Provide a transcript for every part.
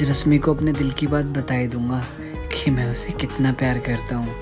आज रश्मि को अपने दिल की बात बता ही दूंगा कि मैं उसे कितना प्यार करता हूँ।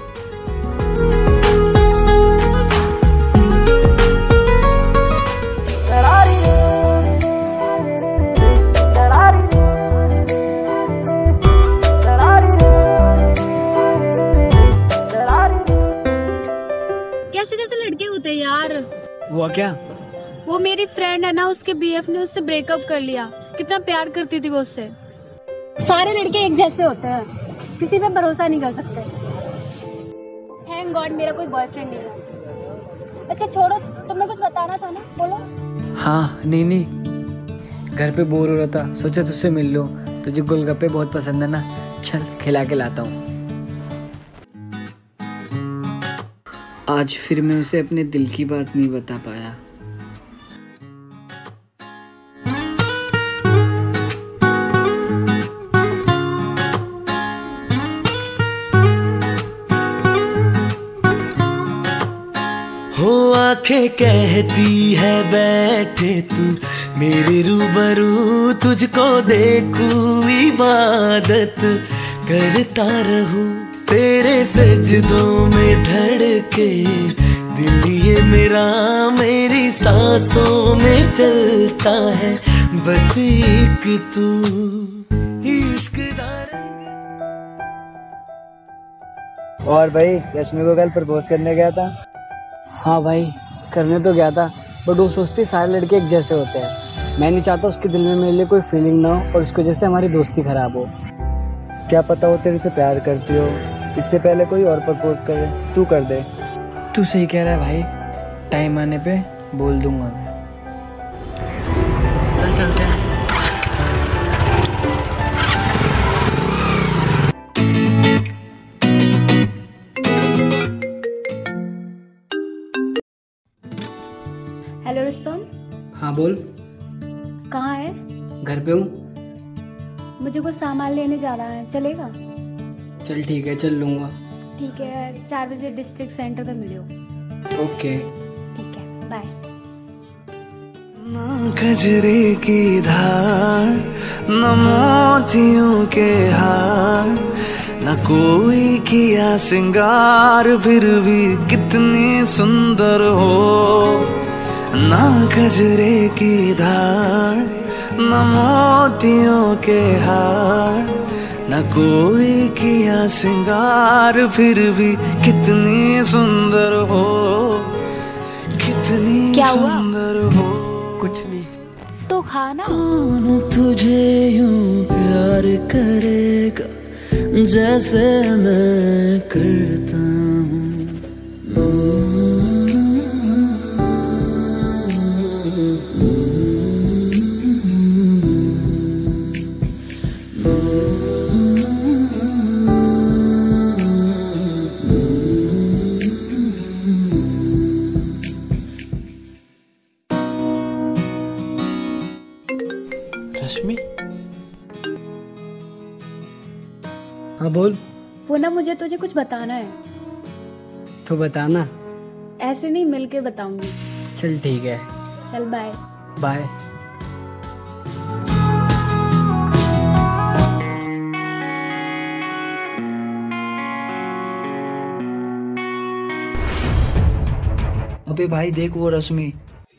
कैसे कैसे लड़के होते हैं यार। हुआ क्या? वो मेरी फ्रेंड है ना, उसके बीएफ ने उससे ब्रेकअप कर लिया। कितना प्यार करती थी वो उससे। सारे लड़के एक जैसे होते हैं, किसी पे भरोसा नहीं कर सकते। थैंक गॉड मेरा कोई बॉयफ्रेंड नहीं है। अच्छा छोड़ो, तुम्हें कुछ बताना था ना, बोलो। हाँ नहीं, घर पे बोर हो रहा था, सोचा तुझसे मिल लूं। तुझे गोलगप्पे बहुत पसंद है ना, चल खिला के लाता हूँ। आज फिर मैं उसे अपने दिल की बात नहीं बता पाया। हो आंखें कहती है बैठे तू मेरे रूबरू, तुझको देखूं इबादत करता रहूं, तेरे सजदों में धड़के दिल ये मेरा, मेरी सांसों में चलता है बस एक तू, इश्क दा रंग। और भाई रश्मि को कल प्रपोज करने गया था? हाँ भाई, करने तो गया था, बट वो सोचती सारे लड़के एक जैसे होते हैं। मैं नहीं चाहता उसके दिल में मेरे लिए कोई फीलिंग ना हो और उसकी वजह से हमारी दोस्ती खराब हो। क्या पता वो तेरे से प्यार करती हो, इससे पहले कोई और प्रपोज करे, तू कर दे। तू सही कह रहा है भाई, टाइम आने पे बोल दूंगा मैं। चल चलते हैं। हेलो रुस्तम। हाँ बोल। कहाँ है? घर पे हूँ। मुझे कुछ सामान लेने जाना है, चलेगा? चल ठीक है, चल लूँगा। ठीक है, 4 बजे डिस्ट्रिक्ट सेंटर पे मिलियो। ओके ठीक है, बाय। ना गजरे की धार, न मोतियों के हार, न कोई किया सिंगार, फिर भी कितनी सुंदर हो। ना गजरे की धार, न मोतियों के हार, न कोई किया सिंगार, फिर भी कितनी सुंदर हो, कितनी सुंदर हो। कुछ नहीं। तो खाना। कौन तुझे यूं प्यार करेगा जैसे मैं करता हूँ। रश्मि? हाँ बोल। वो ना, मुझे तुझे कुछ बताना है। तो बताना। ऐसे नहीं, मिल के बताऊंगी। चल ठीक है। चल बाय। बाय। अबे भाई देख वो रश्मि।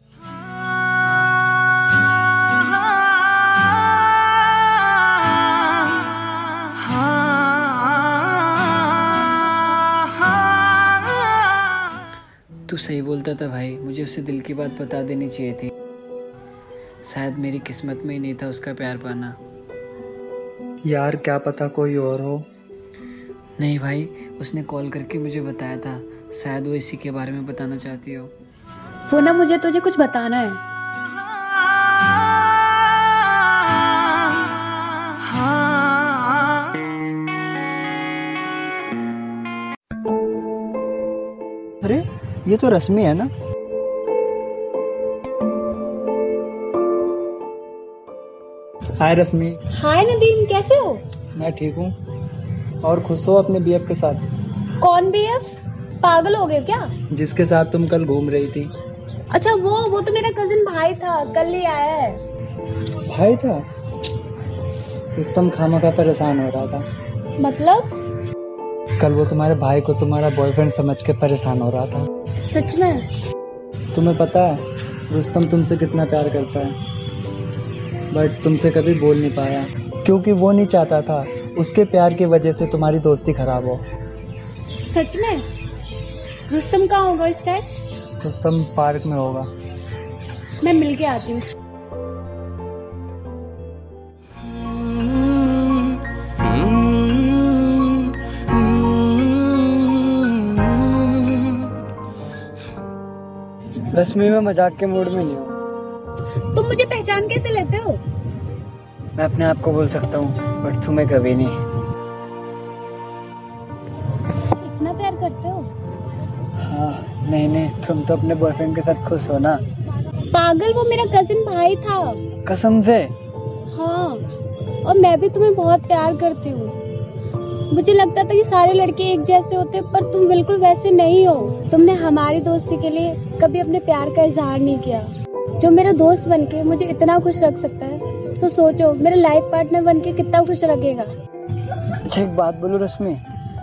तू सही बोलता था भाई, मुझे उसे दिल की बात बता देनी चाहिए थी। शायद मेरी किस्मत में ही नहीं था उसका प्यार पाना। यार क्या पता कोई और हो। नहीं भाई, उसने कॉल करके मुझे बताया था, शायद वो इसी के बारे में बताना चाहती हो। वो ना, मुझे तुझे कुछ बताना है। अरे ये तो रश्मि है ना? हाय रश्मि। हाय नदीम, कैसे हो? मैं ठीक हूँ। और खुश हो अपने बीएफ के साथ? कौन बीएफ? पागल हो गए क्या? जिसके साथ तुम कल घूम रही थी। अच्छा वो तो मेरा कजिन भाई था, कल ही आया है। भाई था? रुस्तम खामखा परेशान हो रहा था। मतलब? कल वो तुम्हारे भाई को तुम्हारा बॉयफ्रेंड समझ के परेशान हो रहा था। सच में? तुम्हें पता है रुस्तम तुमसे कितना प्यार करता है, बट तुमसे कभी बोल नहीं पाया क्योंकि वो नहीं चाहता था उसके प्यार की वजह से तुम्हारी दोस्ती खराब हो। सच में? रुस्तम कहाँ होगा इस टाइम? रुस्तम पार्क में होगा। मैं मिल के आती हूँ। रश्मि, मैं मजाक के मूड में नहीं हूँ। तुम मुझे पहचान कैसे लेते हो? मैं अपने आप को बोल सकता हूँ बट तुम्हें कभी नहीं। इतना प्यार करते हो? हाँ, नहीं, तुम तो अपने बॉयफ्रेंड के साथ खुश हो ना। पागल, वो मेरा कजिन भाई था। कसम से? हाँ, और मैं भी तुम्हें बहुत प्यार करती हूँ। मुझे लगता था कि सारे लड़के एक जैसे होते, पर तुम बिल्कुल वैसे नहीं हो। तुमने हमारी दोस्ती के लिए कभी अपने प्यार का इजहार नहीं किया। जो मेरा दोस्त बनके मुझे इतना खुश रख सकता है, तो सोचो मेरे लाइफ पार्टनर बनके कितना खुश रखेगा। अच्छा, एक बात बोलो रश्मि।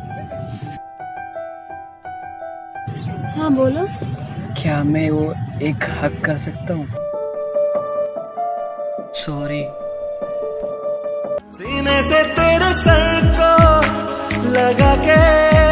हाँ बोलो। क्या मैं वो एक हक कर सकता हूँ? सॉरी। सीने से तेरे सर को लगा के